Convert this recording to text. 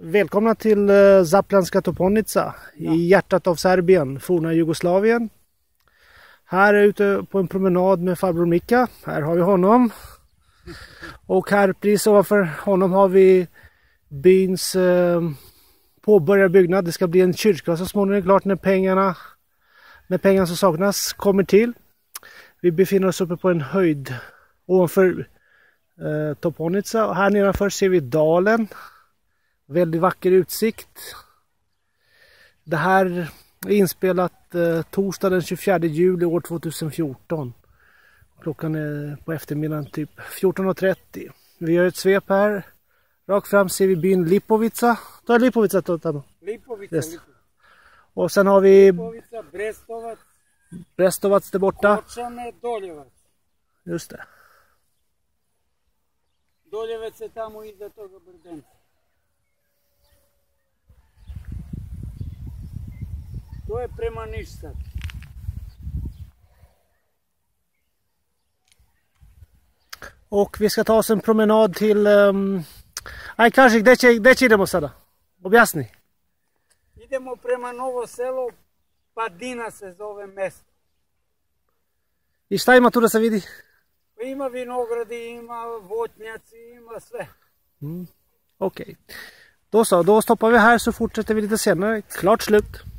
Välkomna till Zaplanska Toponica i hjärtat av Serbien, forna Jugoslavien. Här är ute på en promenad med farbror Mika. Här har vi honom. Och här precis ovanför honom har vi byns påbörjade byggnad. Det ska bli en kyrka så småningom, klart när pengarna som saknas kommer till. Vi befinner oss uppe på en höjd ovanför Toponica. Och här nedanför ser vi dalen. Väldigt vacker utsikt. Det här är inspelat torsdag den 24 juli år 2014. Klockan är på eftermiddagen typ 14:30. Vi gör ett svep här. Rakt fram ser vi byn Lipovica. Ta Lipovica, Totano. Lipovica, yes. Och sen har vi Lipovica, Brestovac. Brestovac där borta. Korčan är Doljevac. Just det. Doljevac är tamo iza toga brdenca. To je prema Nišsad. Och vi ska ta oss en promenad till... Aj, kaži, gde će idemo sada? Objasni. Idemo prema Novo Selo, Padina se zove mesto. I šta ima tu da se vidi? Ima vinogradi, ima votnjaci, ima sve. Okej. Då stoppar vi här så fortsätter vi lite senare. Klart slut.